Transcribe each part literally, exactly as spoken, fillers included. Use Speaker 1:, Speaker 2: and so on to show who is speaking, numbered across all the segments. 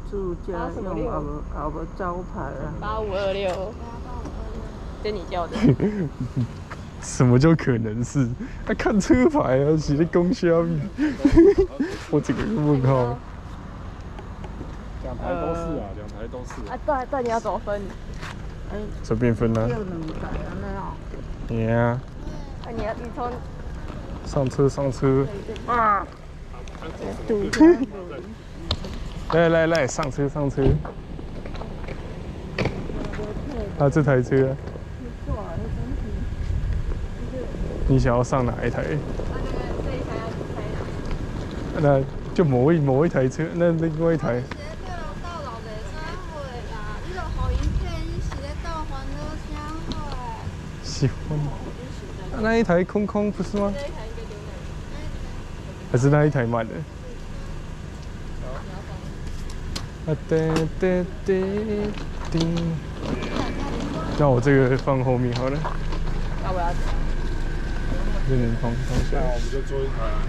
Speaker 1: 住家用后无后无招牌啊。
Speaker 2: 八五二六，这你叫的？
Speaker 3: 什么叫可能是？他、啊、看车牌啊，写的公虾米，我整个问号。
Speaker 4: 两台都是啊，两台都是。
Speaker 2: 啊，对对，你要怎么分？
Speaker 1: 哎，
Speaker 3: 随便分啦、啊。
Speaker 1: 要两台安尼哦。
Speaker 3: 对啊。
Speaker 2: 啊，你要你从
Speaker 3: 上车上车。
Speaker 1: 啊！
Speaker 3: 来来来，上车上车。啊，这台车、啊。你想要上哪一台？那就某一某一台车，那另外一台。喜欢。那一台空空不是吗？还是那一台满的？啊哒哒哒哒。那我这个放后面好了。
Speaker 2: 要不要？
Speaker 3: 这能放放下。
Speaker 4: 那我们就做一台。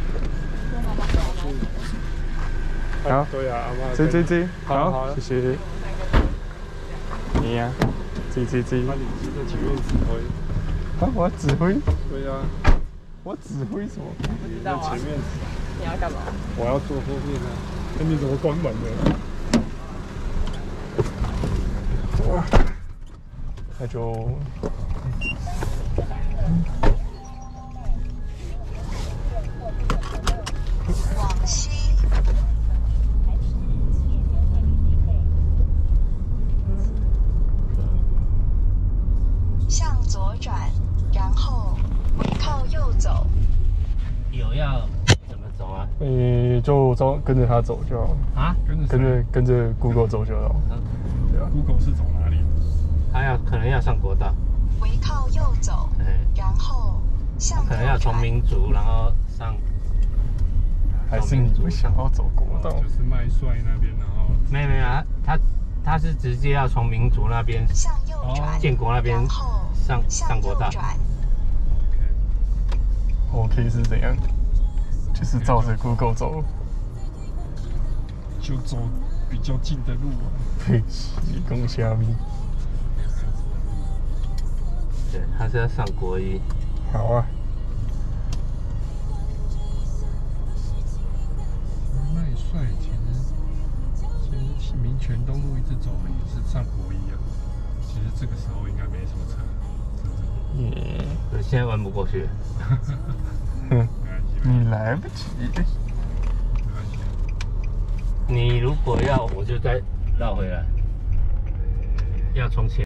Speaker 3: 好，
Speaker 4: 对啊，阿妈。
Speaker 3: 这这这，
Speaker 4: 好，
Speaker 3: 谢谢。你呀，这这这。
Speaker 4: 那你是在前面指挥。
Speaker 3: 啊，我要指挥。
Speaker 4: 对啊。
Speaker 3: 我指挥什么？
Speaker 4: 你在前面。
Speaker 2: 你要干嘛？
Speaker 4: 我要坐后面啊。那你怎么关门的？
Speaker 3: 哇，那就。
Speaker 5: 往西。向左转，然后回靠右走。
Speaker 6: 有要怎么走啊？
Speaker 3: 呃，就照跟着他走就好。
Speaker 6: 啊？
Speaker 4: 跟着
Speaker 3: 跟着跟着 Google 走就好。对啊
Speaker 4: ，Google 是走哪里？
Speaker 6: 他要可能要上国道。
Speaker 5: 回靠右走，然后向右转。
Speaker 6: 可能要从民族，然后上。
Speaker 3: 还是你不想要走国道？
Speaker 4: 哦、就是麦帅那边，然后
Speaker 6: 没有没有啊，他他是直接要从民族那边
Speaker 5: 向右转，
Speaker 6: 建国那边上上国道。
Speaker 3: OK 是怎样？就是照着 Google 走，
Speaker 4: 就走比较近的路啊。
Speaker 3: 嘿，你讲虾米？
Speaker 6: 对，他是要上国一。
Speaker 3: 好啊。
Speaker 4: 麦帅其实其实民权东路一直走也是上国一啊。其实这个时候应该没什么车，是不是？
Speaker 3: 耶、
Speaker 6: yeah. 现在玩不过去。
Speaker 3: 哼，你来不及。
Speaker 6: 你如果要，我就再绕回来。要从前。